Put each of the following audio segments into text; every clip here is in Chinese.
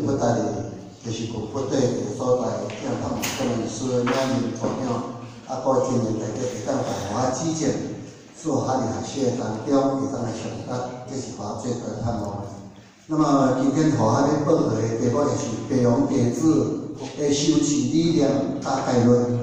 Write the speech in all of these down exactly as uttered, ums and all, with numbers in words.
不带的，就是国部队的所在，让他们可能是两年左右，啊，过今年大家会当大华基建，做下的学当中会当来上达，这是我最大的盼望。那么今天和下面报告的题目就是培养弟子的修持理念大概论。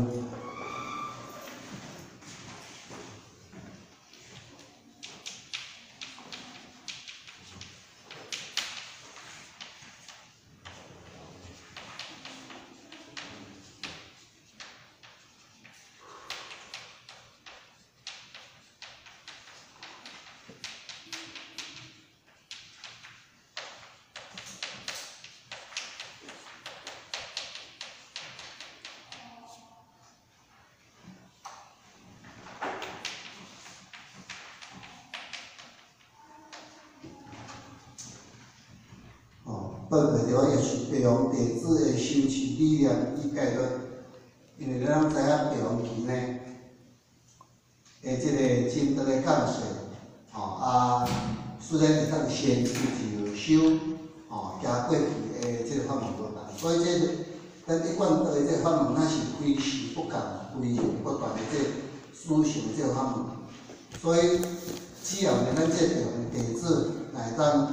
报告的话就是培养弟子的修持理念与概论，因为咱知影培养期呢，诶，即个真德的讲述，吼啊，虽然是当先自由修，吼加过去的即个法门无同，所以这咱一贯道的这个法门，咱是非时不共、非时不断的这思想这个法门，所以只要呢，咱这培养的弟子来当。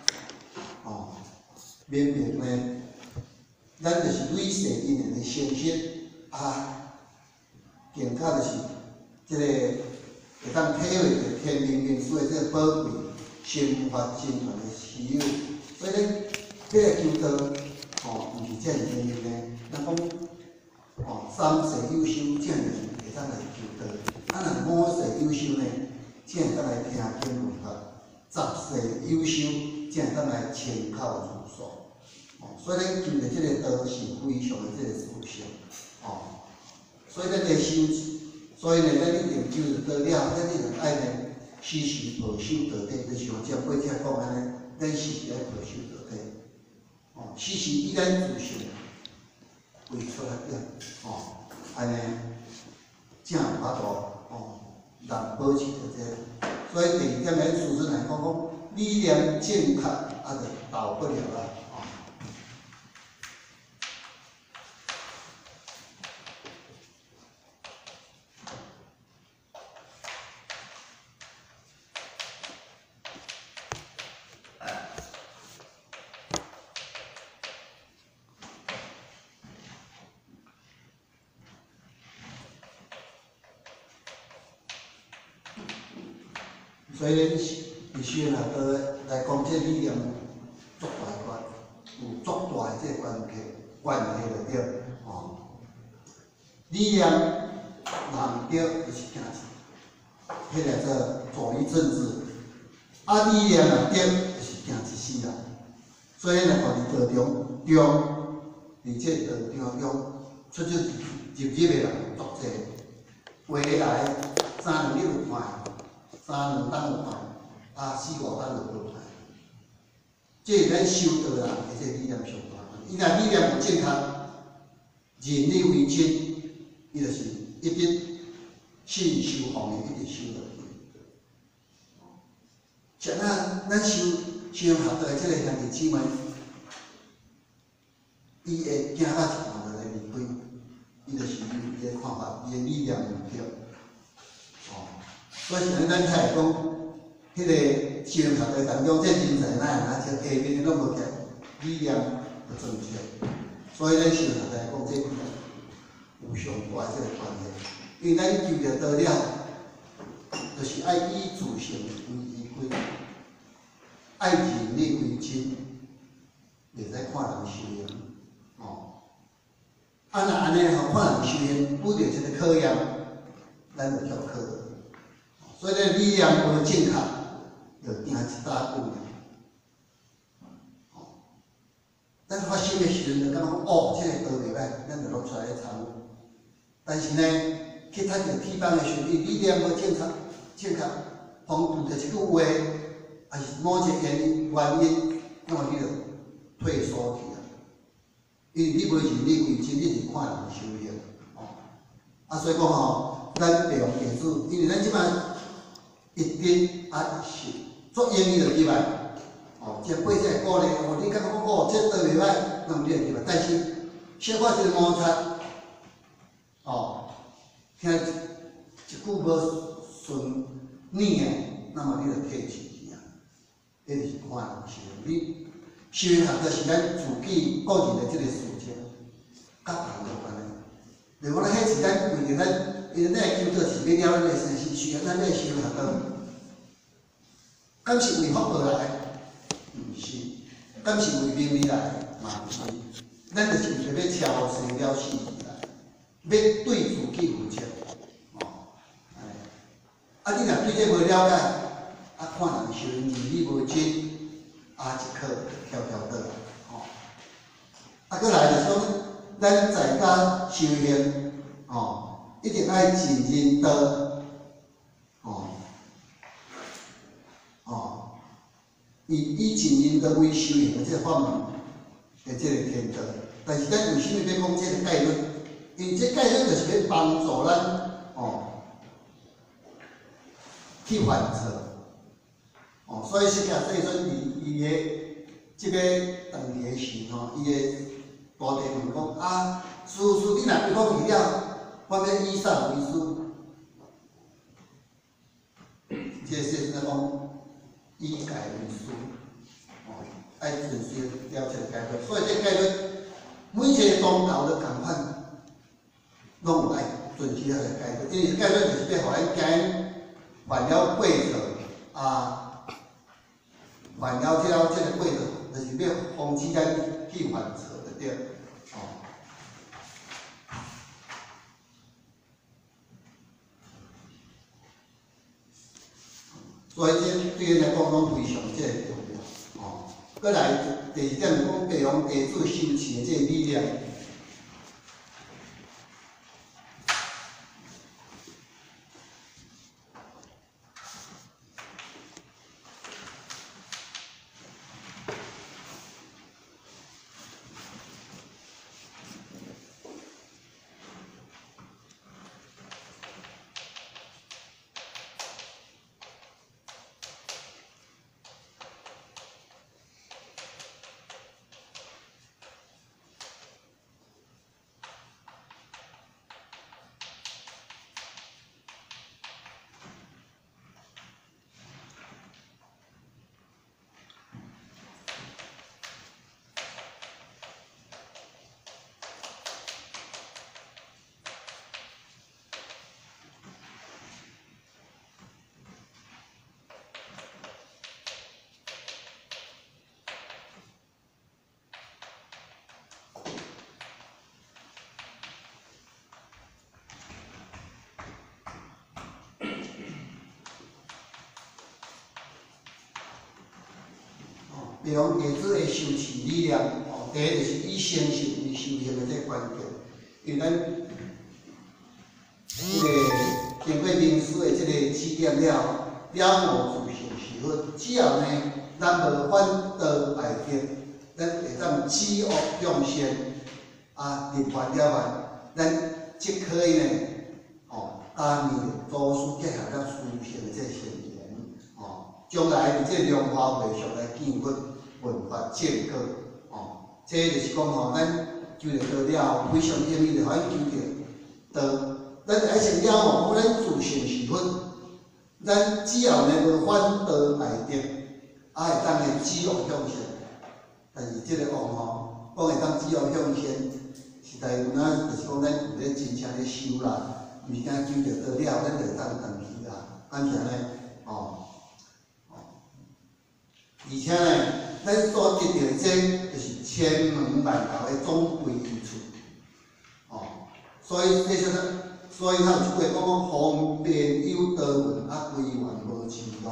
明明呢，咱就是累世因缘的成绩啊，更加就是即、这个会当体会着天命运所的这个宝贵生发精团的喜悦。所以咧，这个求道哦，毋是真容易呢。咱讲哦，三世有修，正人会当来求道；啊，若五世有修呢，正会当来听经闻法；十世有修，正会当来参考入所。 所以咱求的这个道是非常的这个殊胜，哦，所以咱的修，所以呢，咱一定求得道了，咱一定爱呢时时抱守道德，就像前几天讲安尼，咱时时爱抱守道德，哦，时时以咱自信为出发点，哦，安尼正有法度，哦，能保持着这。所以第二点来，主持人来讲讲理念正确，啊，就到不了了。 所以咧，必须啦，个来讲这理念足大关，有足大的这关系关系就对，哦。理念若毋对，就是惊死，迄个做左翼政治；啊，理念若对，就是惊一世人。所以呢，互伫道中中，伫这道中中出入入入的人足济，回来三两日就坏。 三两当有歹，啊四五当就无歹。这是咱修道人的这理念上大。伊若理念有正确，人力为真，伊就是一直信修行的，一直修落去。像咱咱修修学道的这个兄弟姊妹，伊会行到一半就来离开，伊就是伊的看法，伊的理念唔对。 所以像咱才会讲，迄个修学的当中，这人才哪会哪像下面的拢无见，理念不正确。所以咱修学来讲，这有上大这个关系。因为咱求着道了，就是爱以自性为依归，爱人力为真，袂使看人修行。哦，啊那安尼吼，看人修行，拄着一个考验，咱就翘课。 所以咧，理念无正确，就定一大步。哦，咱发生的时阵就感觉哦，这个道袂歹，咱就落出来参悟。但是呢，去睇着批判的时候，理念无正确，正确，碰到一句话，还是某一个原因，原因，那么你就退缩去啊。因为你袂认你为真，你是看人修行。哦，啊，所以讲吼，咱培养弟子，因为咱即摆。 一定啊是做英语就入来，哦， 哦，这八只鼓励，哦，你感觉讲哦，这倒袂歹，那么你就入来，但是小可一个摩擦，哦，听一句无顺念的，那么你就退钱啊，这就是看人修。你修学就是咱自己个人的这个事情，甲别人无关的。例如讲，迄是咱规定咱，因为咱的求道是要了咱的生死需要，咱要修学道，敢是为福报来？毋是，敢是为名利来？嘛毋是。咱就是为了要超生了死来，要对自己负责。哦，啊，你若对这无了解，啊，看人修义理无精。啊，一课跳跳倒，吼、哦，啊，过来就是讲，咱在家修行，哦，一定爱尽人道，哦，哦，以以尽人道为修行的这个法门的这个天道，但是咱为什么要讲这个概论？因为这概论就是要帮助咱，哦，去反测。哦，所以实际说说伊伊个即个当年时吼，伊个大弟问讲啊，师师你若不讲去了，我要以啥为师？这是那讲以戒为师，哦，爱遵守了这个戒律。所以这戒律每一个宗教都共款，拢有爱遵守了这个戒律，因为戒律就是要互咱惊犯了过错啊。犯了这了这个过错，就是要防止咱去犯错，就对。哦。所以这对咱来讲，拢非常这个重要。哦。再来第二点是讲培养弟子修持的这个力量。培养弟子的修持理念，哦，第一就是以诚信为修行的这个关键，因为咱这个经过名师的这个指点了，了无自性是好。只要呢，咱无反倒败德，咱会当止恶向善，啊，立法了完，咱即可以呢，哦，加冕祖师结合了书信的这先言，哦，将来伫这良化会上来建立。文化正果，哦，这就是讲吼，咱求着道了，非常严密的，咱求着道，咱爱成了吼，咱自性是佛，咱只要呢无反倒败德，啊会当呢止恶向善。但是这个恶吼，讲会当止恶向善，实在有哪就是讲咱有咧真正咧修啦，毋是讲求着道了，咱就会当断去啦，安怎呢？哦，哦，而且呢。咱所得到的这，就是千门万道的总归之处，哦，所以这就是，所以他有一句讲讲方便有道门，啊归元无前路。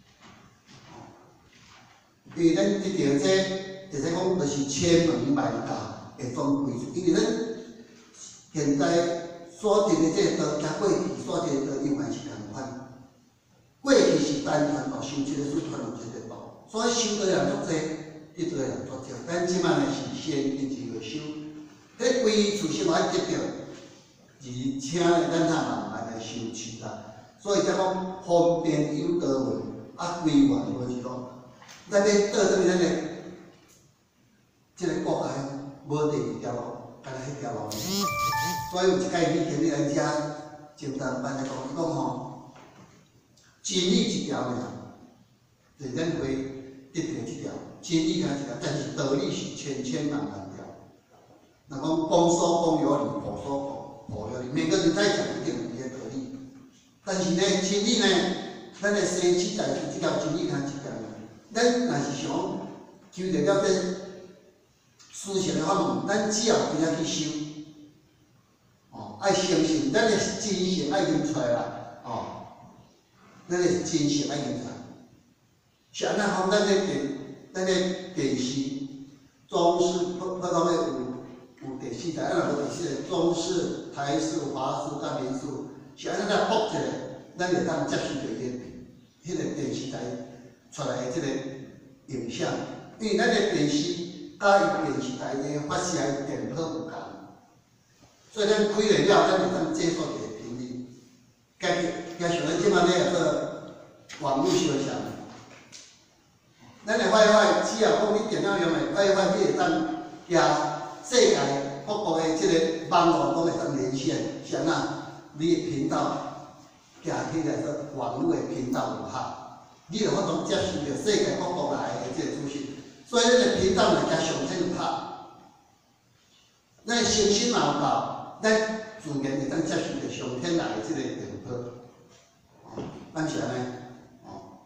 因为咱得到这，就是讲，就是千门万道会总归出，因为咱现在所定的这个道，甲过去所定的道永远是同款。过去是单传道修这个是传有这个道，所以修的人足济，得道的人足少。咱即摆呢是先因一个修，迄规处生活得着，而且呢咱下慢慢来修持啦。所以才讲方便有道位，啊规划就是讲，咱要倒转去咱个即个国家无第二条路，干那迄条路。所以有一届以前你来遮正当班来讲，伊讲吼，真理一条尔，就是咱会得着一条，真理敢一条，但是道理是千千万万条。若讲公所公有理，婆所婆婆有理，每个人在讲一定有伊个道理。但是呢，真理呢，咱的生死在乎这条真理敢一条尔。咱若是想求着了这事情的法门，咱只要真正去修。哦，爱相信，咱的真性爱认出来啦，哦，咱的真性爱认出来。是安怎讲？咱的电，咱的电视，中视，不不讲咧有有第四台，啊，若无第四台，中视、台视、华视、甲民视，是安怎来复一个，咱就当接受着迄迄个电视台出来的即个影像，因为咱的电视甲伊电视台的发射的电波有共。所以咱开了了，咱就当接受着频率。加加上咱即摆咧个网络相上，咱的 WiFi 只要讲你电脑用的 WiFi， 你会当加世界各国的即个网络拢会当连线，是安那？你的频道加起来个网络的频道有效，你就法度接受着世界各国来的即个资讯。所以咱的频道呢加上真有效，咱的信息嘛有够。咱自然会当接受着上天来的即个电波，哦，咱是安尼，哦，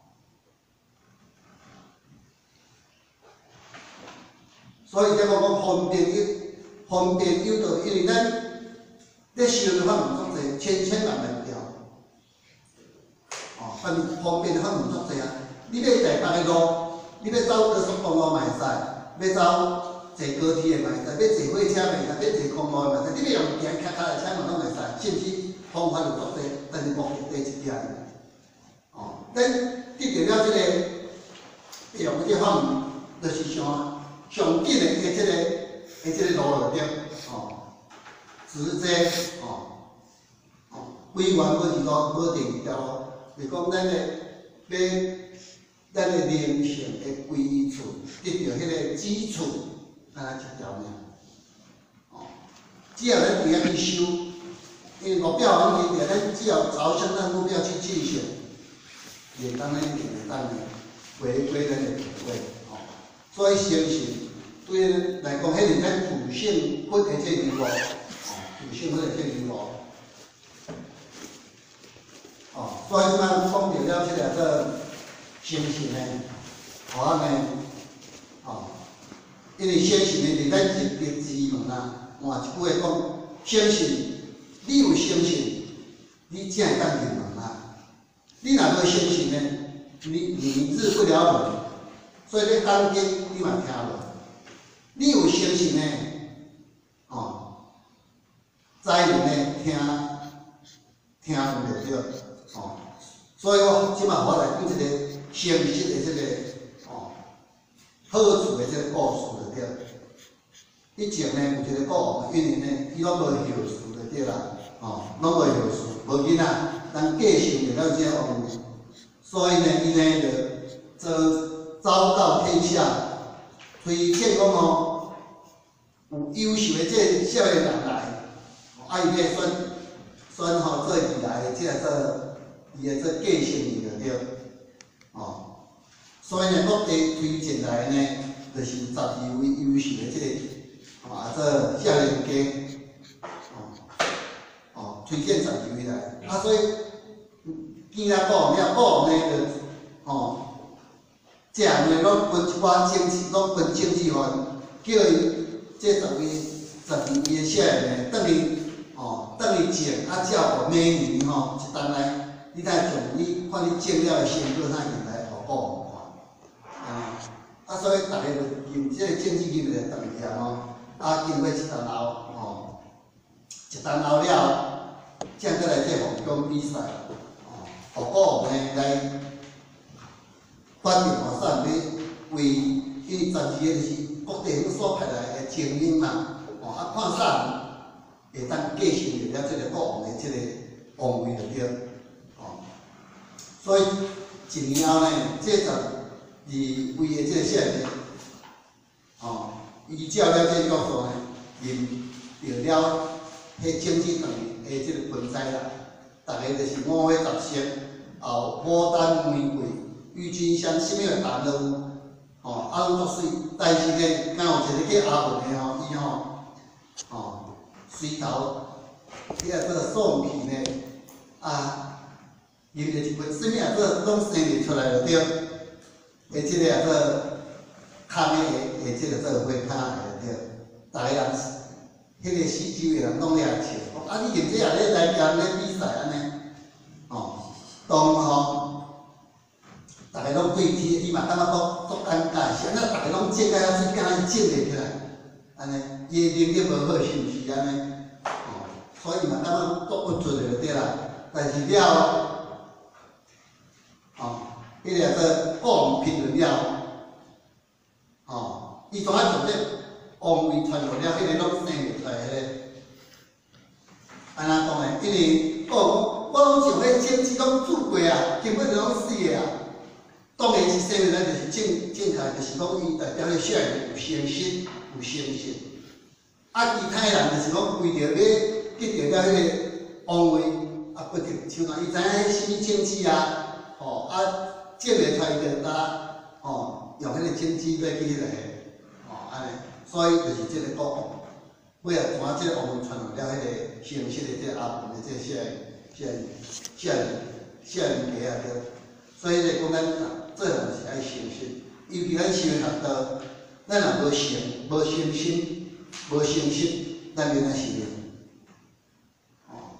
所以才讲讲方便有方便有道，因为咱咧修的法门足济，千千万万条，哦，方方便的法门足济啊！你要台北的路，你要走高速公路嘛会使，要走。坐高铁的嘛会使，要坐火车嘛会使，要坐公路的嘛会使，你要用行脚脚的车嘛拢会使，甚至方法有足多，但是目的第一点。哦，咱得到了即个用即个法门，就是上上紧的迄即个迄即个路就对，哦，直接哦哦，规划无是讲无第二条路，是讲咱的要咱的灵性的归处，得到迄个基础。安尼一条尔，哦，只要咱定下去修，因为目标已经定，咱只要朝向咱目标去进行，也当然一定会当回归咱的体会，哦，所以相信对咱来讲，迄是咱主性分的这条路，哦，主性分的这条路，哦，所以即摆讲到了即个个相信呢，我呢，哦。因为相信呢，伫咱入定之门啊，换一句话讲，相信你有相信，你才会当入门啊。你若无相信呢，你你入不了门，所以你当经你嘛听无。你有相信呢，哦，在门呢听听有就对，哦，所以我即摆我来讲一个相信的这个哦好处的这个故事。以前呢，有一个国王，因为呢，伊拢无后事就对啦，哦，拢无后事，无囡仔，咱继承袂了这个王位，所以呢，伊呢就遭昭告天下，推荐讲哦，有优秀的这个少年人来，啊，伊要选选吼做未来的这个做伊的做继承人就对，哦，所以呢，目的推荐来呢。就是十二位优秀的这个啊，这少年家，哦哦，推荐十二位来，啊，所以见了国王了，国王呢就哦，这样呢，拢分一寡政治，拢分政治犯，叫伊这十位十二位的少年呢，等于哦，等于种啊，照顾每年吼一单来，你睇从你看你种了的成果，哪用来互国王看啊？啊，所以大家就用这个政治机会来动起啊吼， 啊，经过一阵后，吼，一阵后了，才过来这凤江比赛，哦，何故呢？来决定吼，啥物为因为暂时就是各地方所派来的精英嘛，哦，啊，看啥会当继承着了这个国王的这个王位就对，哦，所以一年后呢，这十二位的这个少年，哦，依照了这约束呢，认到了迄政治上的这个分际啦，大家就是五月十四后牡丹玫瑰、郁金香什么的谈论。哦，啊，拢足水，但是呢，敢有一个叫阿文的吼，伊吼，哦，随头，迄个做送皮呢，啊，用着一份什么啊，做拢生理出来了对，诶，即个啊做空的诶，即个做花卡的对，大家人，迄个四周的人拢咧笑，讲啊，你用这也咧来兼咧比赛安尼，哦，当吼。大家拢对天，伊嘛感觉足足尴尬，是安那大家拢整个啊，水敢伊整袂起来，安尼，伊的能力无好是毋是安尼？哦，所以嘛感觉足不准就对啦。但是了，哦，迄个做国王评论了，哦，伊怎啊做咧王位传落了，迄个拢生袂出来迄个，安那讲诶？因为哦，我拢想迄政治拢做过啊，根本就拢死个啊。当然是说明咱就是正正确，就是讲伊代表咧少年有诚实、有诚信。啊，其他人就是讲为着要得到了迄个王位，啊不得，像讲伊知影迄什么政治啊，吼啊，整袂出来就搭，吼用迄个政治要去迄个，吼安尼，所以就是即个国王，尾啊，传即个王位传入了迄个诚实的即个阿文的即个少年、少年、少年、少年家啊个，所以咧讲咱。做人是爱诚实，尤其咱修学道，咱若无诚、无诚心、无诚实，咱就哪是用？哦，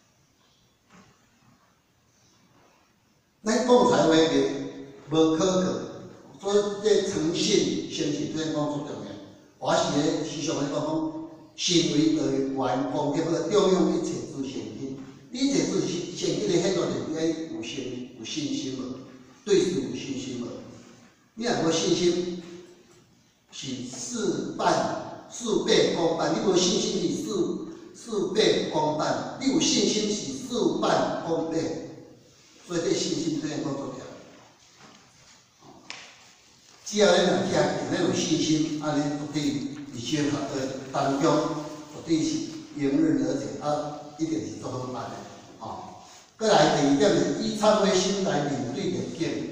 咱讲出来话嘅无可靠，所以这诚信、诚信对咱讲足重要。我是咧时常咧讲讲，行为而圆光结合，重用一切之现金。一切之现金的很多就是爱有信、有信心无。对事有信心无？你若无信心，是事半事倍功半；你无信心是事事倍功半；你有信心是事半功倍。所以这信心对咱讲重要。只要咱若听见，咱有信心，安尼绝对伫修学的当中，绝对是迎刃而解，啊，一定是做好办的。哦。再来第二点是以忏悔心来面对逆境。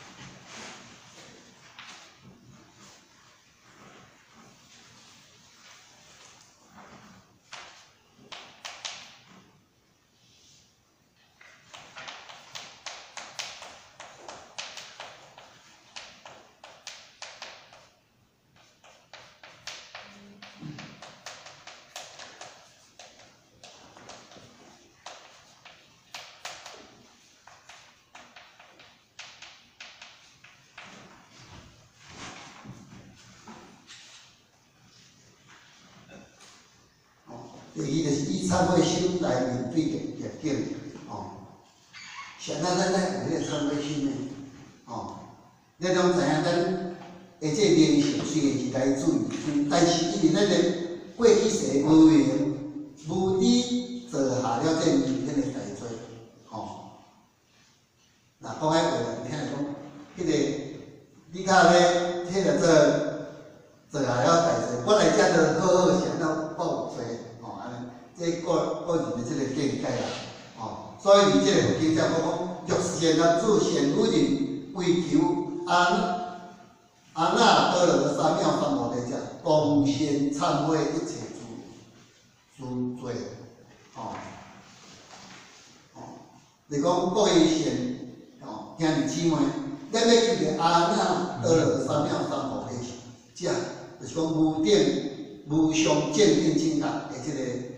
第二就是以忏悔心来面对逆境，哦。现在咱咱有迄个忏悔心的，哦。咱拢知影咱的这名声虽然是来自于，但是因为咱的过去世无明无知，做下了这明天的大罪，哦。那讲迄话来听讲，迄、那个你看咧，迄个做做下了大罪，我来遮就好好想到报罪。这个个人的这个见解啦，哦，所以伫这个经上讲讲，若是男子贤女人为求安安那得了三藐三菩提者，当先忏悔一切诸诸罪，哦哦，你讲各位贤哦兄弟姊妹，咱要求着安那得了三藐三菩提者，就是讲无定无上正定境界的这个。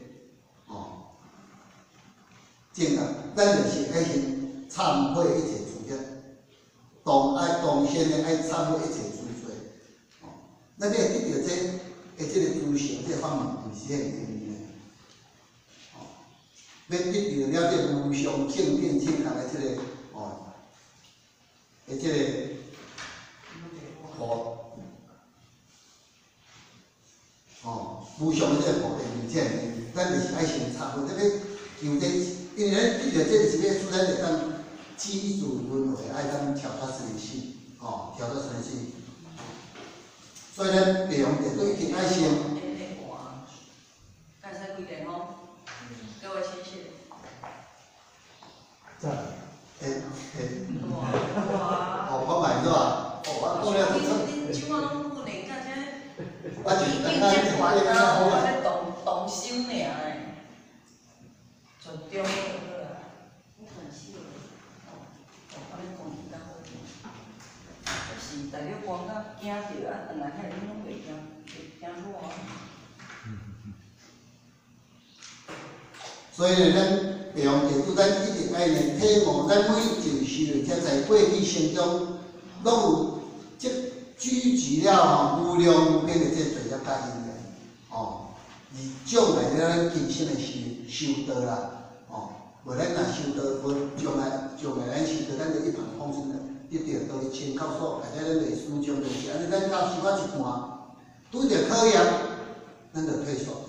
正啊，咱就是爱先忏悔一切诸业，当爱当先的爱忏悔一切诸罪。哦，咱要得到这诶，即个思想，即个方面就是迄个原因诶。哦，要得到了这无上正见正确诶，即个哦，诶，即个好，哦，无上诶即个菩提而且，咱就是爱先忏悔，特别求这，因为咱得到这个是要使咱会当基础轮回，爱当调到生死，哦，调到生死。所以咱培养着对一定爱先。 该使几点吼？各位谢谢。 赞。 诶诶。 哇！ 哦，我买是吧？哦，我讲了就出。 恁手啊拢稳诶，加这。 我就已经结完啊，我在动动手尔诶，就中就好啊。我很少。哦，我咧讲较好听。就是大家讲到惊着啊，转来遐恁拢袂惊，袂惊我啊。 所以呢，咱培养着拄咱一定爱呢，体悟咱每一件事，才在过去生中，拢有即聚集了吼无量无边的这罪业甲因缘，哦，而将来了咱今生的修修道啦，哦，无咱若修道，无将来将来咱修道，咱就一帆风顺的，得到都是参考所，而且咱历史上就是安尼，咱考试考一半，拄着考验，咱就退缩。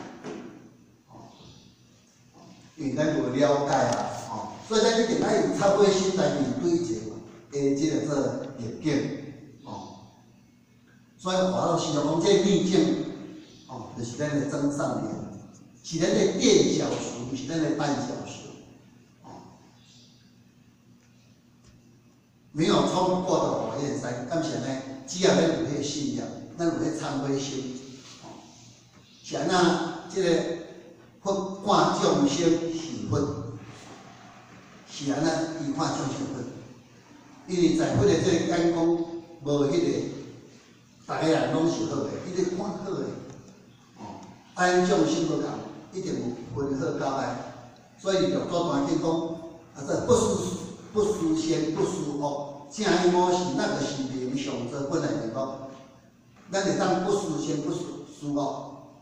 因为咱无了解啊，吼，所以咱一定爱有忏悔心来面对这个，诶，即个做逆境，哦。所以华老师就讲，这逆境，哦，就是咱的真善美，是咱的垫脚石，不是咱的绊脚石，哦。没有冲不过的火焰山，感谢呢，只要咱有迄个信仰，咱有迄忏悔心，哦，是安那，即个。佛看众生是佛，是安那伊看众生佛，因为在佛的这个眼光无迄个，大家人拢是好的，伊咧看好的，哦，安众生无共，一定有分好交代，所以六祖断经讲，啊这不思不思善不思恶，正义魔是那个是明上者本来面目，咱会当不思善不思恶。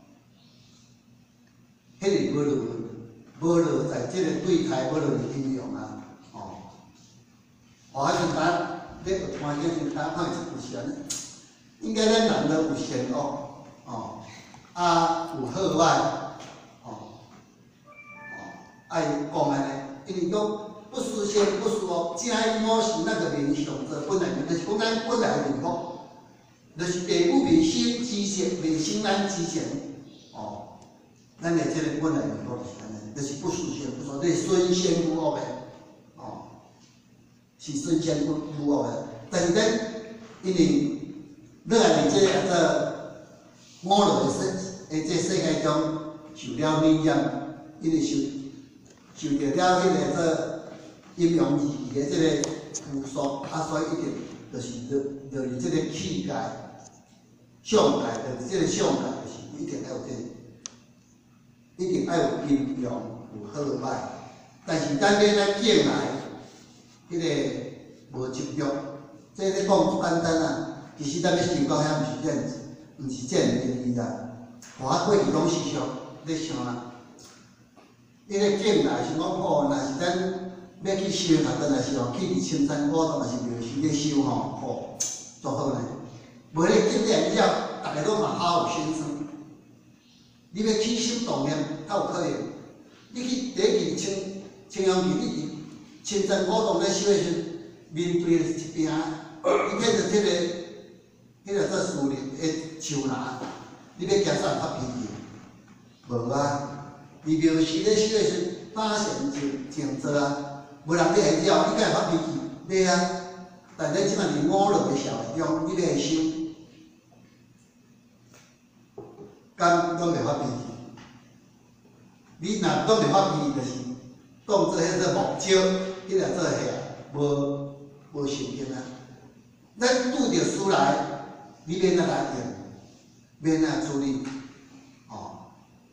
迄个无落，无落在即个对台无落的应用啊，哦，我迄阵咱咧学看经时，咱看有时安尼，应该咱人都有善恶，哦，啊有好歹，哦，哦，爱讲安尼，因为讲不思善不思恶，正义魔是那个面上者本来面，就是讲咱本来面目，就是地不面心之善，面心咱之善，哦。咱的这个本来面目就是安尼，就是不思善不思恶，这顺善不恶的，哦，是顺善不不恶的。但是咱因为咱在这个五路的世，诶，这世界中受了染染，因为受受着了迄个这阴阳二气的这个附属，啊，所以一定就是就就是这个气界、相界，就是这个相界，就是一定要有这个。一定要有阴阳，有好歹，但是咱要咱境来，迄、那个无执着，这咧讲不简单啊。其实咱要修到遐，毋是这样子，毋是这样定义啦。我过去拢是想咧想啦，迄个境来是讲哦，若是咱要去修，若真来是哦，去伫青山古道，若是庙时咧修吼，哦，足好咧。无迄个境了了，大家拢嘛好有先生。你要起心动念，较有可能。你去第一期青青阳寺，你伫青山古道咧修的时，面对的是一边，你看着迄个、迄个做树林的树林，你要行啥发脾气？无啊！伊庙时咧修的时，打善静静坐啊，无人咧会了，你敢会发脾气？袂啊！但咱即摆伫五路的社会中，你要会修。敢拢袂发脾气，你若拢袂发脾气，就是当做迄个木蕉，迄个做下，无无成功啊。咱拄着事来，你免哪来应，免哪处理，哦。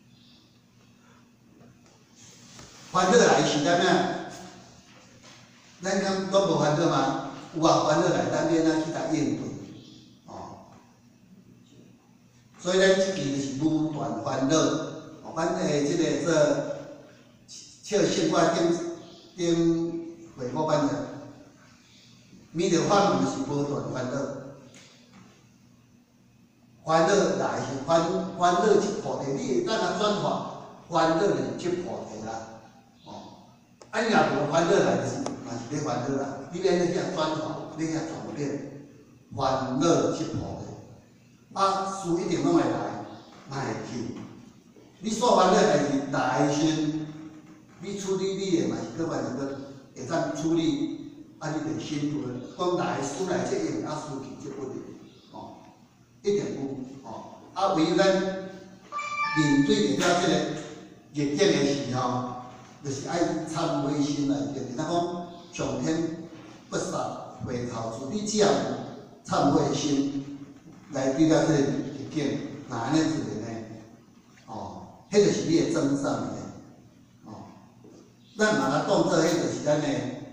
烦恼来是咱咩？咱讲都无烦恼嘛，有啊，烦恼来咱免哪去甲应对。 所以咱即期就是武断烦恼，哦，阮诶即个做笑生活顶顶回顾版的，弥勒法门是无断烦恼，烦恼来是烦烦恼即菩提，你会当啊转化烦恼就是即菩提啦，哦，啊你若无烦恼来就是嘛是咧烦恼啦，你免咧遐转化，咧遐转变，烦恼即菩提。 啊，事一定拢会来，嘛会去。你所烦恼代志来时，你处理你的嘛是各方面个会当处理，啊，你着辛苦。讲来事来即用，啊事去即不用，哦，一定有，哦。啊，唯有咱面对着了即个逆境的时候，就是爱忏悔心来着。你若讲上天不杀回头处，你只要有忏悔心。 来对了，这个逆境，那安尼做呢？哦，迄就是你的真善呢。哦，咱若来当做迄就是咱的，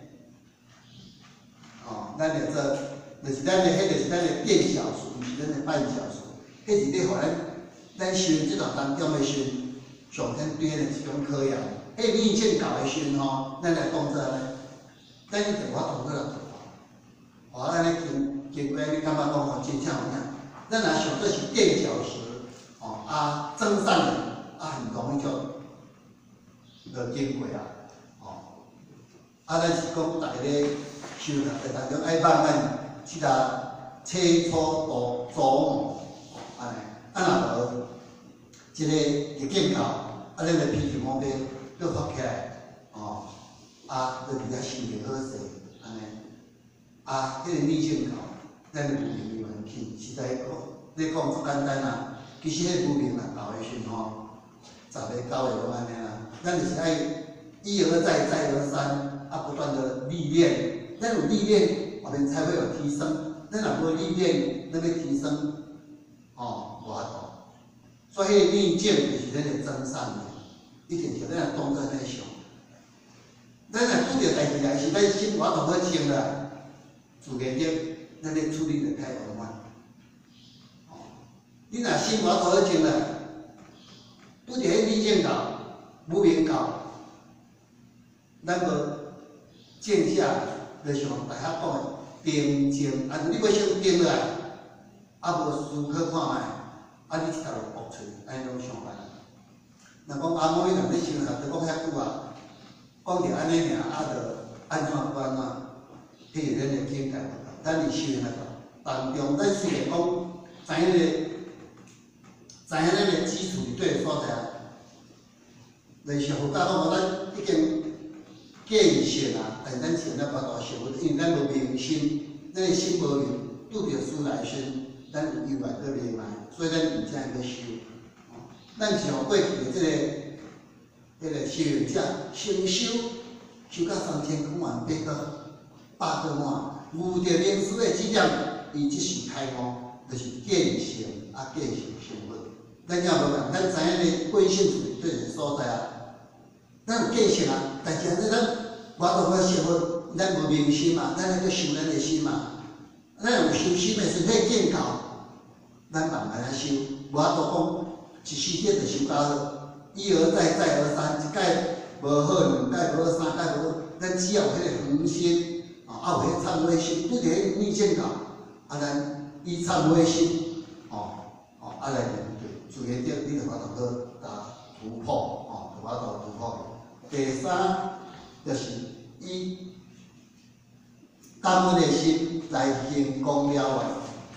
哦，咱的做，就是咱的，迄就是咱的变小数，毋是咱的半小数。迄是咧，互咱咱修即段当中的修，上天对咱的一种考验。迄逆境搞的时吼，咱来当做咧，咱一定我当做来做。哦，安尼经经过，你感觉讲吼真正有影？ 咱若想做是垫脚石，哦啊，真善人啊，很容易就就经过啊，哦，啊，咱是讲大家咧修行的当中爱慢慢去甲切磋琢琢磨，安尼，啊若无一个逆境到，啊，咱就脾气方面要发起来，哦，啊，就伫遐心里好势，安尼，啊，迄个逆境到。 咱无明问去，实在讲，你讲足简单啦。其实迄无明啦，搞的时吼，十个九个拢安尼啦。咱就是爱一而再，再而三，啊，不断的历练。咱有历练，后面才会有提升。咱若无历练，咱要提升，哦，无法度。所以逆境就是咱的真善美，一定是咱当作咱想。咱若拄着代志来时，咱心我都好清啦，自然的。 咱咧处理着太圆满，哦，你若心我都好清啦，拄着迄逆境到、无明到，咱无静下来，就像大家讲的定静，啊，你要先定落来，啊，无思考看卖，啊，你一条路搏出，安尼拢上班。若讲阿某你若咧修行，就讲遐久啊，讲着安尼尔，啊，着安怎不安怎，迄个咱的境界。 咱伫修行个当中，咱虽然讲知影个，知影咱个基础伫对个所在啊，但是佛教讲咱已经见性啊，但是咱现在无大学问，因为咱无明心，咱个心无明，拄着事来时，咱有意外个迷茫，所以咱毋才会去修。咱像过去的即个，迄个修行者，先修，修到三千九万八个百个满。 有着名师的指点，伊即时开悟，就是见性啊，见性成佛。咱也无共，咱知影个本性是对个所在啊。咱有见性啊，但是安尼咱我都要成佛，咱无明心嘛，咱那个修咱的心嘛。咱有修心的身体见到，咱慢慢啊修。我都讲一时间就修到好，一而再，再而三，一届无好，两届无好，三届无好，咱只要有迄个恒心。 啊，有迄忏悔心，拄着迄逆境到，啊，咱以忏悔心，哦，哦，啊来面对，自然着你就法度好甲突破，哦，就法度突破。第三就是以感恩的心来行功了啊。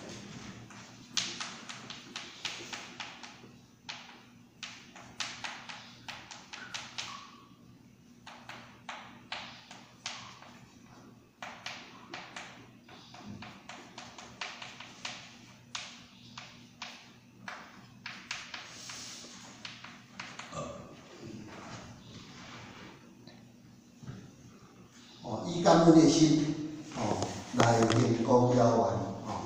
以感恩的心，哦，来行功了完，哦。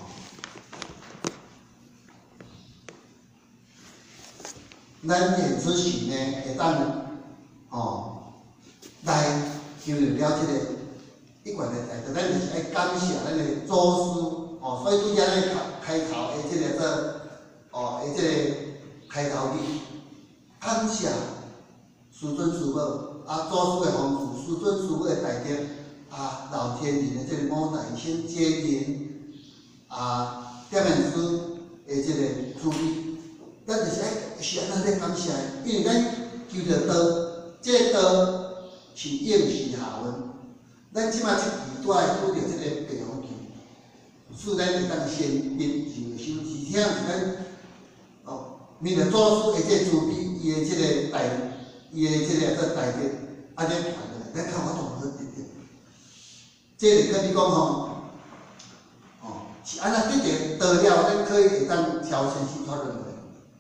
咱念此时呢，会当，哦，来进入了这个一贯的态度，咱就是爱感谢咱的祖师，哦，所以拄则咧开开头的这个做， 哦，诶，即个开头语，感谢师尊师母，啊，祖师的皇祖，师尊师母的大德，啊，老天爷的即个母大仙接引，啊，点面师的即个助力，咱就是爱是安怎咧感谢，因为咱求着道，即个道是应时下文，咱即马出期拄爱拄着即个白羊球，使咱会当先因就修，而且是咱哦，面对祖师的即个慈悲，伊的即个大，伊的即个个大德，安尼传落来，咱看我同好得着。即个可比讲吼，哦，是安怎得着得了，咱可以会当超生死脱轮回。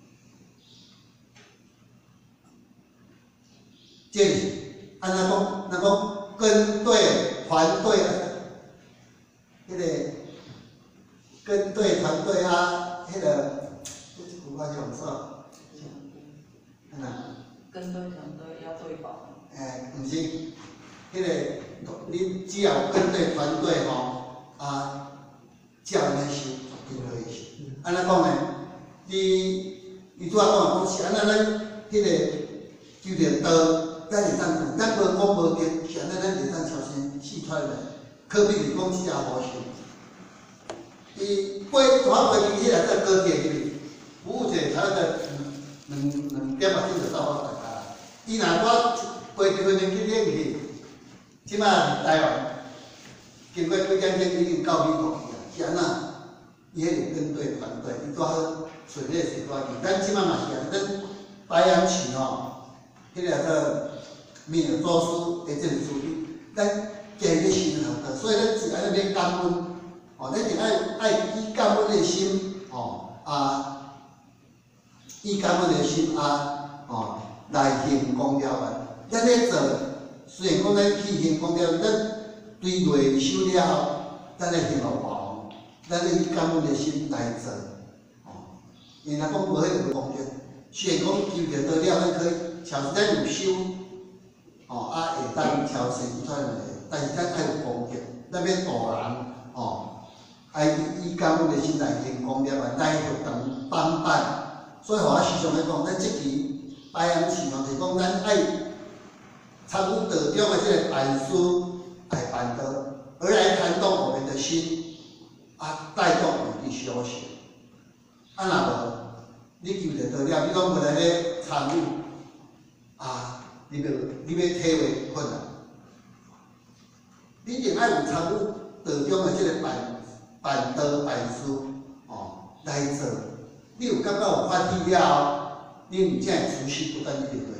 即个安怎讲？咱讲跟对团队啊，迄、那个跟对团队啊，迄、那个。我讲说，安那？ 跟对团队要对保。 诶，毋是，迄个你只要跟对团队吼，啊，照安尼修，绝对可以修。安怎讲呢？你伊拄仔讲讲是安怎咱迄个求着道，咱会当，咱无讲无见，是安怎咱会当超生死脱来？可比是讲只也无修。伊飞大飞机起来，再高铁去。服务者他的两两点啊钟就到我大家。伊若我飞一分钟去练去，即摆台湾经过几点钟已经到美国去啊，是安怎？伊迄个跟队团队，伊拄好顺利是多去。咱即摆嘛是安，咱白羊市吼，迄个个面祖师的即个处理，咱家己心头的，所以咱是安尼要感恩，哦，咱就爱爱以感恩的心，哦啊。以感恩的心啊，哦，来行功德啊！咱咧做，虽然讲咱去行功德，咱对内修了后，咱咧行路外，咱咧以感恩的心来做，哦。因若讲无迄个功德，虽然讲求着得了，咱可以超时咱有修，哦啊会当超生死脱轮回，但是咱爱有功德，咱要度人，哦，爱以感恩的心来行功德啊，来活动帮办。所以，我时常来讲，咱即期白羊市场是讲，咱爱参与道中的即个办事来办道，而来牵动我们的心，啊，带动我们去修行。啊，若无，你求着道了，你讲无来咧参与，啊，你要你要体会困难。你一定爱有参与道中的即个办办道办事，哦，来做。你有感觉有法喜了后，你毋才会持续不断去面对。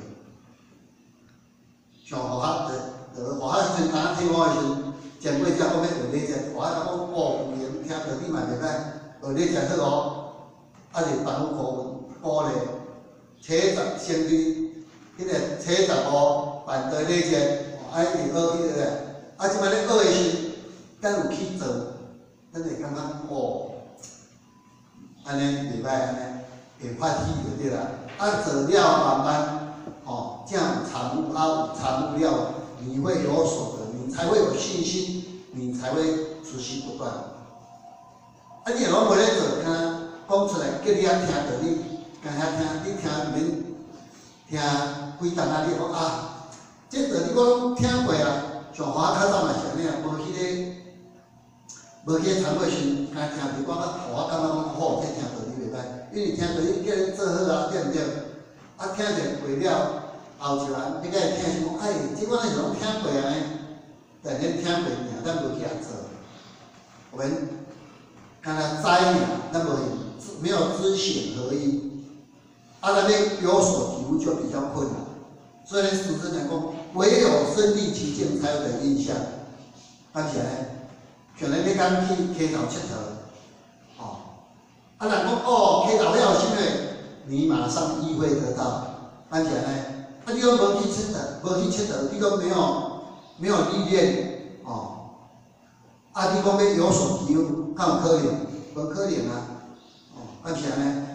像学校就就学校时阵，刚听我的时阵，前辈才讲要学礼节，学校讲哦，有闲听着你嘛袂歹，学礼节好哦，啊是办有课文鼓励，初十先对迄个初十五办道礼节，啊一直学去个，啊即摆咧学的时，咱有去做，咱会感觉哦。安尼袂歹，安尼会发喜就对啦。啊，做了慢慢，吼，这样参悟啊，有参悟了，你会有所得，你才会有信心，你才会持续不断。啊，你若无咧做，敢讲出来，叫你遐听着你，敢遐听，你听免听几档啊？你讲啊，这道理我拢听过啊，上华较早嘛是安尼啊，无迄个。无去参过时，敢听着我啊，我感觉讲好，这听道理袂歹，因为听道理叫你做好啊，对毋对？啊，听着过了后一人，你甲伊听是讲，哎，即我那是拢听过安尼，但咱听过尔，咱无去也做，我们敢若知尔，咱无去，没有知行合一，啊，咱要有所体悟就比较困难。所以呢，俗称来讲，唯有身临其境才有的印象，而且呢。像咱要讲去溪头佚佗，哦，啊，人讲哦，溪头了有啥物？你马上意会得到，而且呢，啊，你讲无去佚佗，无去佚佗，你讲没有没有历练，哦，啊，你讲要有所体悟，敢有可能？无可能啊，哦，而且呢，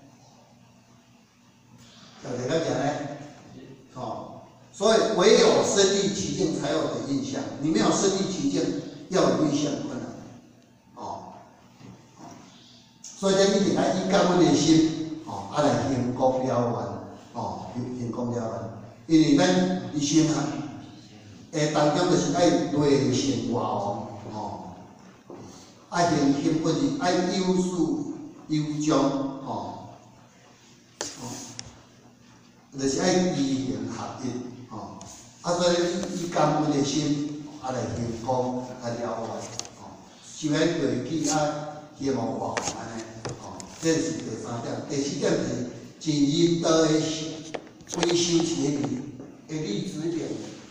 晓得个讲呢，哦，所以唯有身临其境才有的印象，你没有身临其境。要有印象困难，哦，所以咱一定要以感恩的心吼，啊来幸福了缘，吼，幸福了缘，因为咱一生啊，诶，重点就是爱内心活哦，吼，爱行幸福是爱有始有终，吼，吼，就是爱知行合一，吼，啊，所以以感恩的心，啊来幸福啊了缘，吼，想要过去啊。 希望活安尼，哦，这是第三点。第四点是尽人道的维修企业的立志点。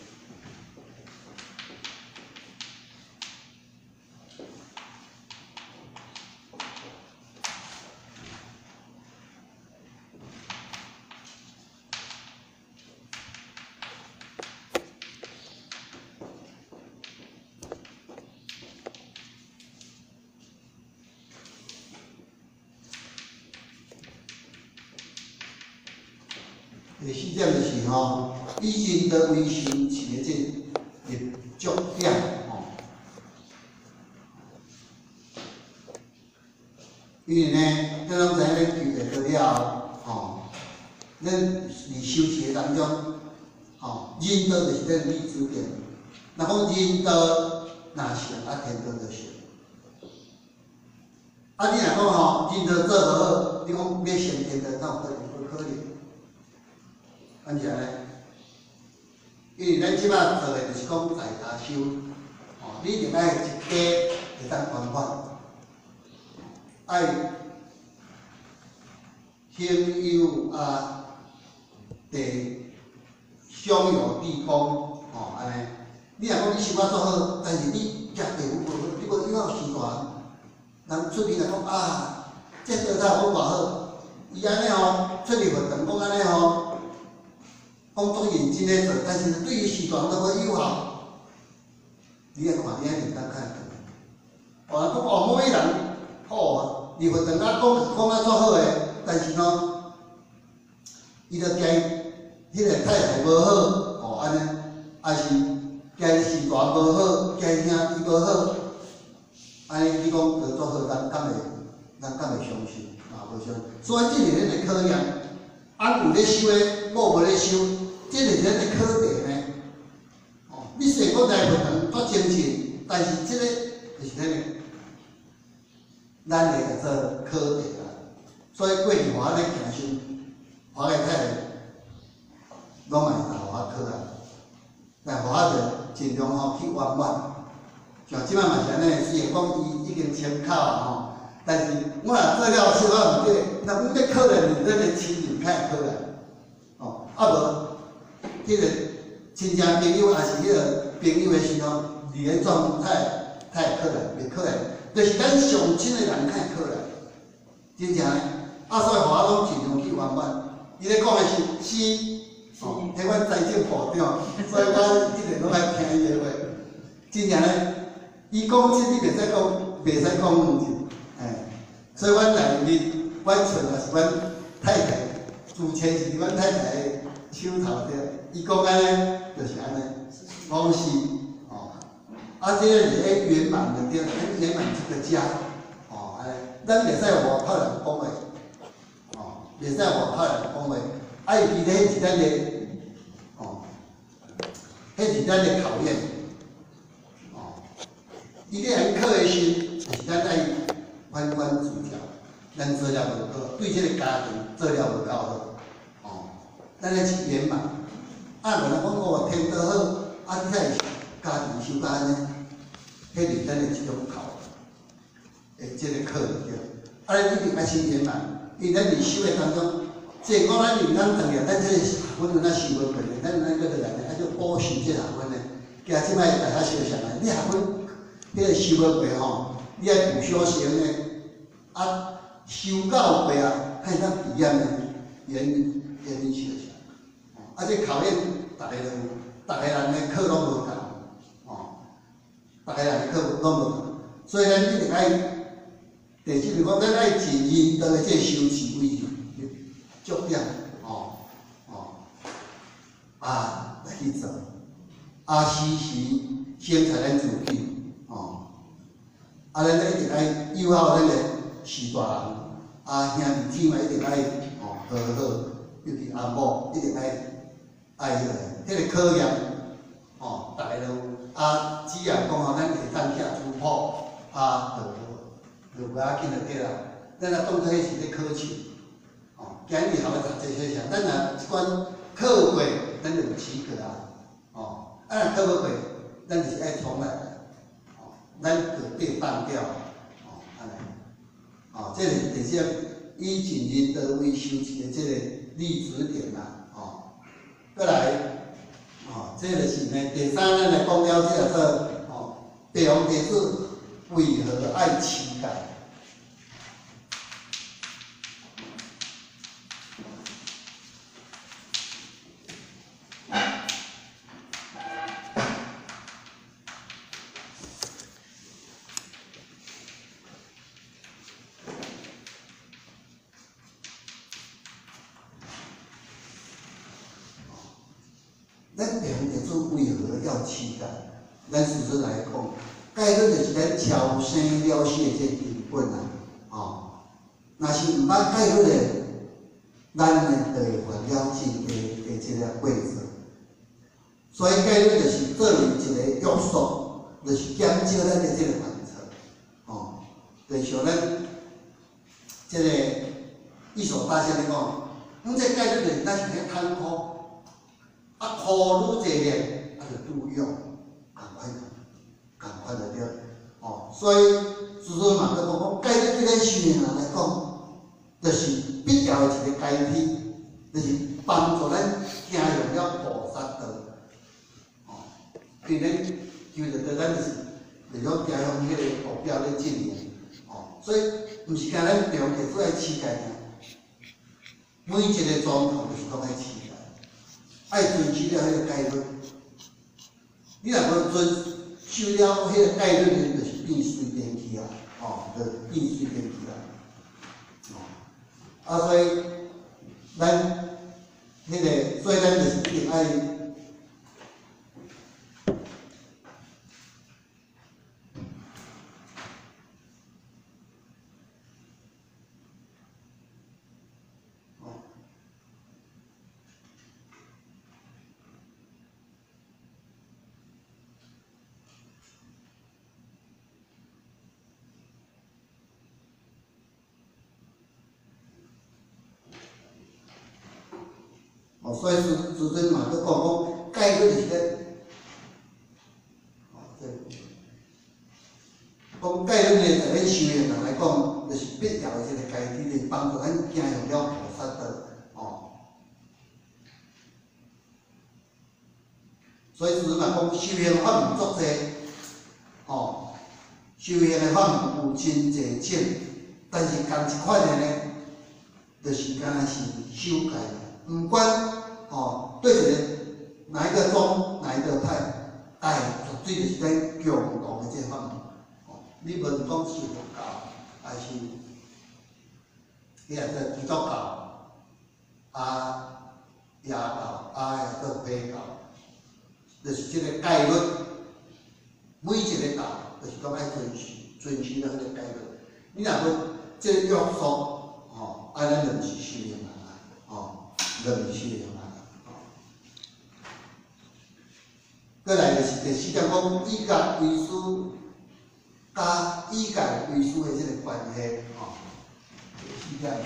第四点就是吼，以人道维修企业这个重点吼，因为呢，咱拢知影咱举例过了吼，咱伫修企业当中，吼，人道就是咱立志点。若讲人道若成，啊天道就成。啊，你若讲吼，人道做无好，你讲要成天道，哪有可能？无可能。 安怎呢？因为咱即摆做的就是讲在家修，哦，你一定爱一家会当圆满，爱享有啊地享有地公，哦，安尼。你若讲你想法做好，但是你业地无好，你无以后时大，人出面来讲啊，这道菜讲偌好，伊安尼吼，出面活动讲安尼吼。 讲做认真咧做，但是对于时段都无有效。你来看，你一定当看。哦，讲哦，某个人好啊，离活动啊讲讲啊做好诶，但是呢，伊着惊迄个太太无好，哦安尼，还是惊时段无好，惊兄弟无好，安尼你讲着做好，人敢会人敢会相信？啊，无相信。所以这是咱的考验，俺有咧修诶，我无咧修。 这是咱的考验呢，哦，你生活来活动多精进，但是这个就是咱的，咱的做考验啦。所以过去我咧行修，我个太太拢嘛是互我考啊，但互我着尽量吼去圆满。像即摆嘛是安尼，虽然讲伊已经签考啊吼，但是我若做了小可毋对，若阮要考验，咱的亲人较会考验，哦，啊无。 迄个亲戚朋友，还是迄个朋友的时候，伫个状态，他会考验，袂考验，就是咱上亲的人较会考验，真正诶。啊，所以互我拢尽量去圆满。伊咧讲的是是，哦，迄阮财政部长，所以我一直拢爱听伊的话。真正诶，伊讲这你袂使讲，袂使讲两句，哎，所以阮内面，阮厝也是阮太太，主钱是阮太太的手头着。 伊讲安尼，就是安尼，讲是哦，啊，这个是咧圆满的对，圆满这个家，哦，安尼，咱袂使外口人讲话，哦，袂使外口人讲话，啊，伊其实迄是咱的，哦，迄是咱的考验，哦，伊咧很考的心，就是咱爱反反自调，咱做了无好，对这个家庭做了无够好，哦，咱咧是圆满。 啊，无人讲我天道好，啊，你才家庭修到安尼，迄是咱的即种考，诶，即个考验着。啊，你一定爱先圆满，因为咱伫修的当中，即讲咱人咱当然，咱这个学分咱修无过咧，咱咱个个人咧，啊，就补修这学分咧。今即摆大家修上来，你学分迄个修无过吼，你爱补修成咧，啊，修到过啊，还当毕业咧，原原因是啥？ 啊，这考验大家都有，大家人的课拢无共，哦，大家人的课拢无共，所以咱一定爱，第四就是讲，咱爱尽人道的这修持为重点，哦哦，啊来去做，啊时时先财咱自己，哦，啊咱一定爱友好咱的士大人，啊兄弟姊妹一定爱。 好好，尤其阿某一定爱爱迄个，迄个考验，吼，大家都啊，只要讲吼，咱会当写族谱，啊，就就不要紧就对啦。咱若当作迄是咧考试，吼，今日后尾读这些啥，咱若即款考过，咱就有及格啊，吼，啊若考不过，咱就是爱重来，吼，咱就被当掉，吼，安尼，吼，这是第些以尽人德为修持的这个立足点啦，吼，再来。 哦，这个是呢，第三呢来讲了这个说，哦，北王弟子为何爱乞丐？咱北方弟子为何要乞丐？咱事实来讲，戒律就是咱超生了死的这根本啊！哦，若是毋捌戒律的，咱呢就会犯了真的的这个规则。所以戒律就是做为一个约束，就是减少咱的这个犯错。哦，就像咱这个艺术大师咧讲，阮这戒律就是咱是咧贪苦。 啊，苦愈济咧，啊，就愈用，共款，共款就对。哦，所以师父嘛，就讲讲，戒律对咱修行人来讲，就是必要的一个阶梯，就是帮助咱行入了菩萨道。哦，因为修着对咱就是为了行向迄个目标咧进行。哦，所以毋是讲咱着弟子爱乞丐尔，每一个状况就是讲爱乞丐。 爱遵守了迄个戒律，你若无遵守了迄个戒律，你就是变随便去啊，哦，就变随便去啊，哦，啊，所以咱迄个，所以咱就是一定爱。 哦，所以师师尊嘛，佮讲讲戒律就是咧，哦，这讲戒律呢，对咱修行人来讲，就是必要的一个阶梯，就是帮助咱行入了菩萨道。哦，所以师尊嘛讲，修行法毋足济，哦，修行的法有真济种，但是共一款的呢，就是敢若是修戒。 唔管哦，对一个哪一个宗、哪一个派，哎，绝对就是咱共同的这方面。哦，你无讲是佛教，还是迄个做基督教，啊，耶教，啊，也做佛教，就是这个戒律，每一个教就是讲爱遵守、遵守了迄个戒律。你若无这个约束，哦，啊，咱就毋是修行人啦，哦。 人修行啊，哦，再来就是第四点讲以戒为师，加以戒为师的这个关系，哦，第四点。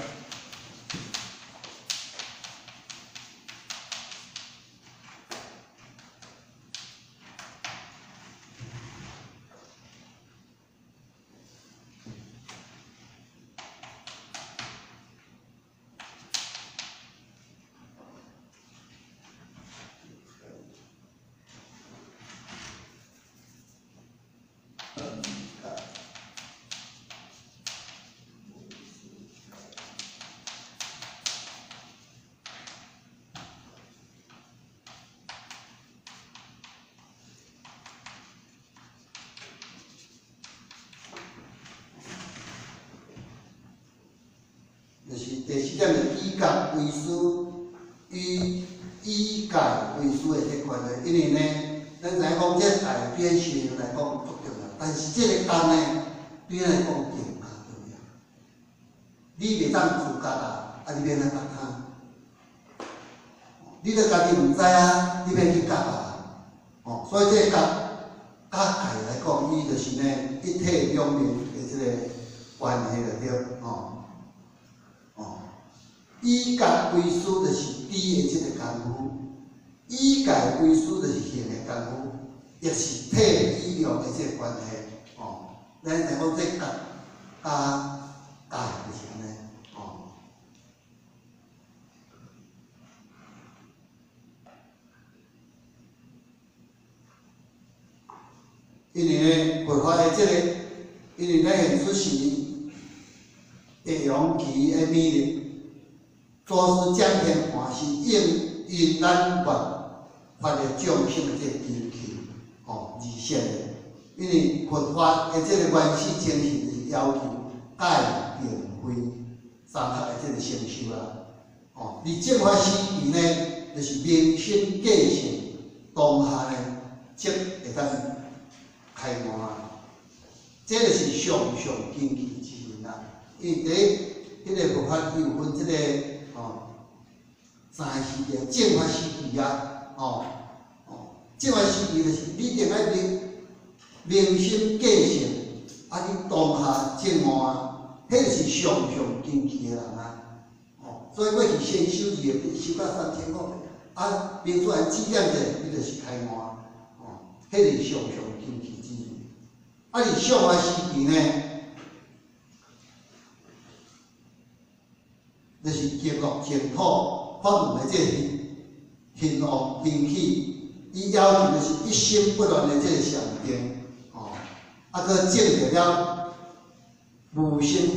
就是第四点，就是以戒为师与以戒为师的这关系，因为呢，咱知影讲这大边修行来讲足重要，但是这个工呢，对咱来讲更加重要。你袂当自觉啊，啊啊你免来甲他，你著家己毋知啊，你免去教啊，哦，所以这教教界来讲，伊就是呢一体两面的即个关系就对，哦，哦，以教为师就是知的即个功夫，以戒为师就是行的功夫，亦是体以用的即个关系，哦，咱就讲这教加加就是安尼，哦。因为呢，佛法的即个，因为咱现出时会用其的美丽，祖师讲天盘是应因咱愿发的众生的即个根器，吼，而现的。因为佛法的即个原始精神就是要求戒定慧三学的即个成修啦，吼。而正法时期呢，就是明心见性，当下呢，即会当开悟啊！这就是上上根器之分啦。因为第一，迄个佛法伊有分即、这个哦三个时期，正法时期啊，哦哦，正法时期就是你定爱明明心见性，啊你当下正悟啊，迄就是上上根器的人啊。哦，所以过去先修字的，修到三千五，啊明出来指点者，你就是开悟啊。哦，迄是上上根器。啊！伫上个时期呢，就是极乐净土法门的这个行王行起，伊要求就是一心不乱的这个上定，哦，啊，佮证得了无心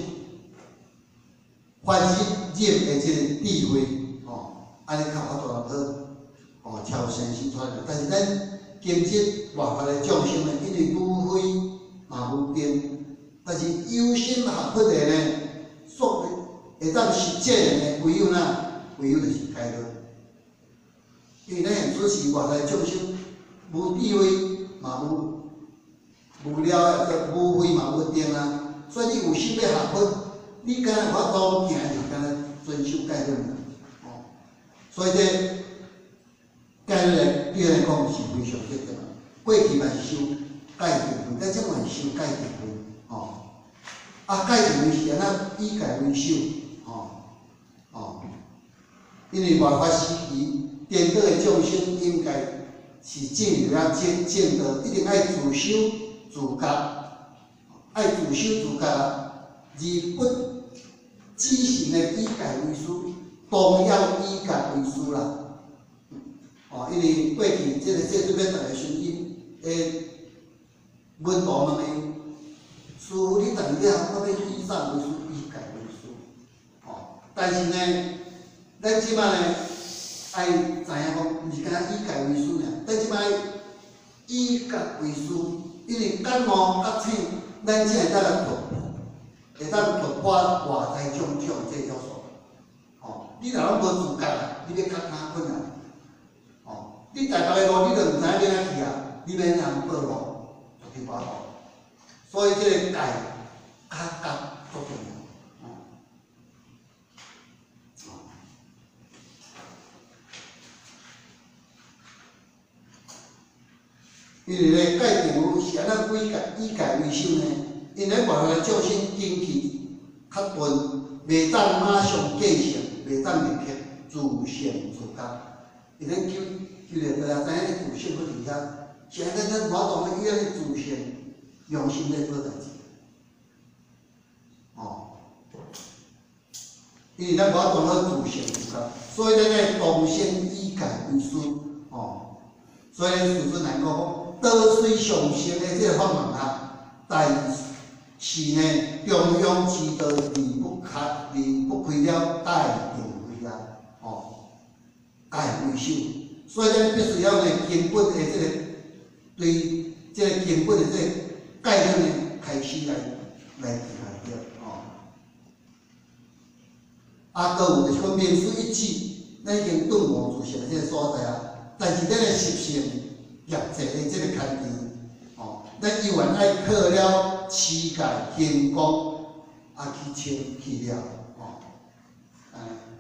反日忍的这个智慧，哦，安尼较法度好，哦，超生生出来。但是咱今日外法的众生呢，因为误会。嘛无定，但是有心学佛的呢，所会当实践的呢，唯有哪？唯有就是戒律。因为咱现出世外来众生无智慧，嘛无无了，个无慧嘛无定啊。所以你有心要学佛，你敢有法度行就敢若遵守戒律哦。所以这戒律呢，对咱来讲是非常必要。过去嘛是修。戒定慧，咱即款修戒定慧，吼，啊，戒定慧是安怎以戒为首，吼，吼，因为外法时期颠倒的众生应该是证入了正正道，一定爱自修自觉，爱自修自觉，而不只是呢以戒为师，当要以戒为师啦，哦，因为过去即个这这边逐个宣因诶。问答问的，师傅你等了，我要以啥为师？以戒为师。哦，但是呢，咱即摆呢，爱知影讲，毋是干以戒为师尔，咱即摆以戒为师，因为感冒甲醒，咱才会当来突，会当突破外在种种这叫做。哦，你若拢无自觉啊，你要较哪困难？哦，你大概的路你著毋知影要哪去啊，你免人报路。去把握，所以这个戒较较足重要。哦，因为咧戒定慧是安怎以戒以戒为首呢？因为外头的众生根器较钝，袂当马上见性，袂当立刻自性自觉。因为求求着大家知影自性不离遐。现在咱活动咧，伊要去自性用心咧做代志，哦，因为咱活动咧自性自觉，所以咱咧当先以戒为师，哦，所以师尊来讲讲，倒水上升的这个法门啊，但是呢，中庸之道离不开，离不开了戒定慧啊，哦，戒为首，所以咱必须要呢根本的这个。对这个根本的这个戒律呢，开始来来来着哦。啊，搁有就是讲名师一指，咱已经顿悟自性的这个所在啊。但是咱的习性业者的这个牵连哦，咱依然爱靠了持戒行功啊去清去了哦，哎。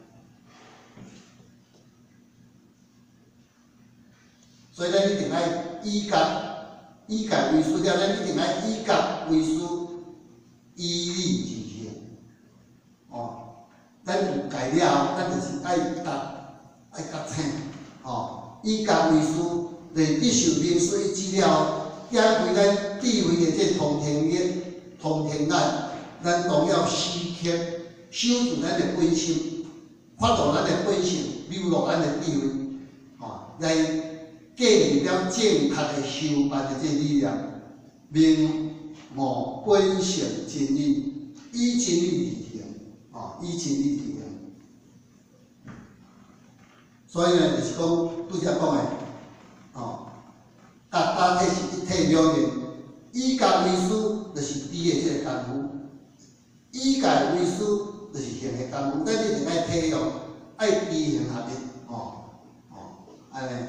所以咱一定爱以家以家为师了，咱一定爱以家为师，以礼治行。哦，咱有家了，咱就是爱家爱家请。哦，以家为师，来必受名水之了，点为咱智慧的这通天眼、通天眼，咱都要时刻守住咱的本心，发动咱的本性，流露咱的智慧，哦，来建立了正确的修办的这力量，明无本性真理，以真理而行，哦，以真理而行。所以呢，就是讲拄则讲的，哦，家家体是一体两面，以家为师，就是知的这个功夫；以家为师，就是行的功夫。咱一定爱体用，爱知行合一，哦哦，安尼。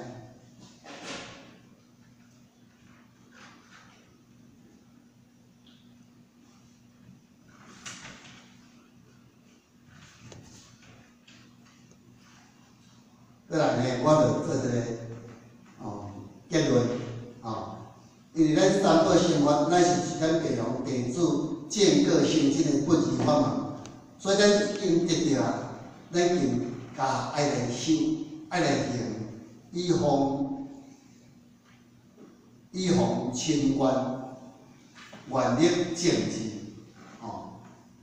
再来呢，我就做一个哦结论哦，因为咱三宝生活乃是咱培养弟子正个性这个本质法门，所以咱已经得到，咱经加爱来修，爱来行，以防以防清官，远离政治，哦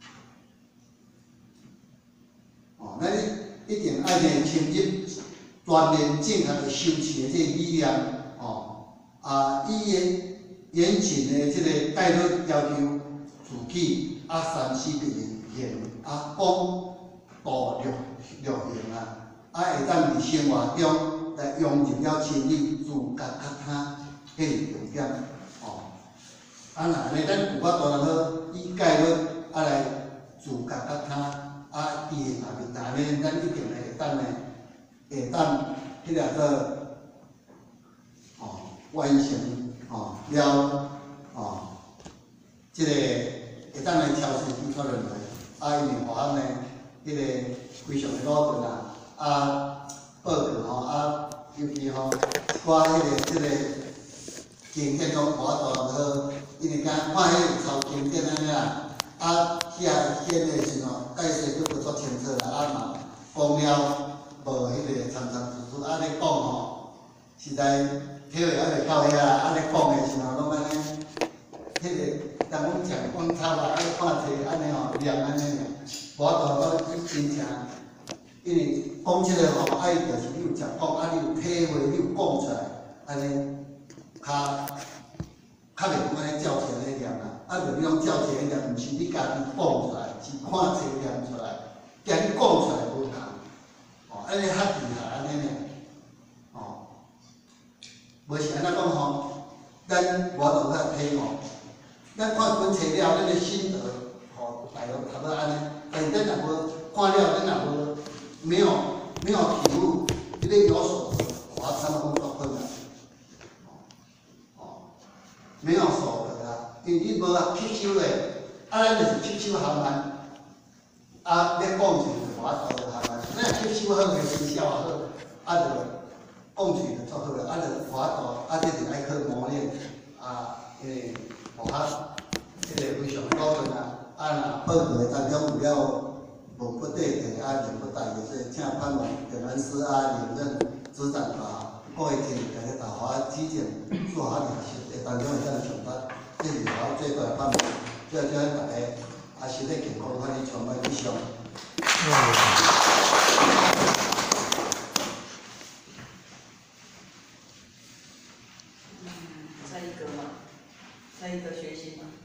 哦，咱一定爱来深入。锻炼正确的修持的这个理念，哦，啊，伊的严谨的这个戒律要求，自己啊三思并行，啊讲道略略行啊，啊会当伫生活中来融入了真理，自觉较他，迄是重点，哦，啊那安尼咱有法度能好以戒律啊来自觉较他，啊伊会合面，但安尼咱一定会当呢。会当迄个做哦完成哦了哦，即、这个会当来超时比较认为，啊因为互咱呢，迄、这个非常的努力啊，啊报告吼啊，尤其吼我迄、那个即、这个经典中我都好，因为敢看迄个抄经典安尼啦，啊写写的时候解释都不足清楚啦，啊嘛讲了。无迄个参参出出，啊咧讲吼，实在体会还袂到遐啦，啊咧讲的时候拢安尼，迄个当阮食讲插啊，啊咧看册安尼吼，念安尼尔，无法度我真正，因为讲即个吼，爱就是你有食讲，啊你有体会，你有讲出来，安尼较较袂安尼照册咧念啦，啊就你讲照册咧念，毋是你家己讲出来，是看册念出来，甲你讲出来无同。安尼较厉害，安尼呢，哦，无是安怎讲吼？咱无度较体悟，咱看本册了，咱的心得吼，大约差不多安尼。但是咱若无看了，咱若无没有没有体悟，你咧有所得，我参讲作困难，哦，没有所得啊，因为你无吸收咧，啊，咱就是吸收含慢，啊，咧讲就是我度含慢。咱吸收好个成效也好，啊，就讲出就做好个，啊，就法度，啊，这就爱去磨练，啊，因为学校这个非常高分啊，啊，若报告当中有了无不对题啊，言不大意，所以请盼望调研师啊、领任组长啊，各位听大家大华指正，做好练习，诶，当中会当上达，这是我最大的盼望，最后祝大家啊，身体健康，快点充满理想。 再一个嘛，再一个学习嘛。